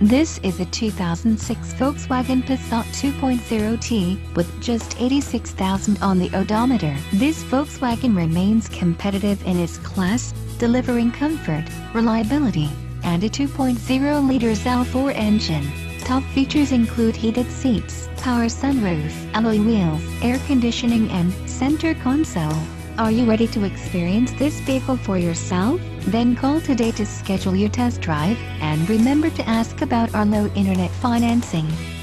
This is a 2006 Volkswagen Passat 2.0T with just 86,000 on the odometer. This Volkswagen remains competitive in its class, delivering comfort, reliability, and a 2.0-liter L4 engine. Top features include heated seats, power sunroof, alloy wheels, air conditioning and center console. Are you ready to experience this vehicle for yourself? Then call today to schedule your test drive, and remember to ask about our low internet financing.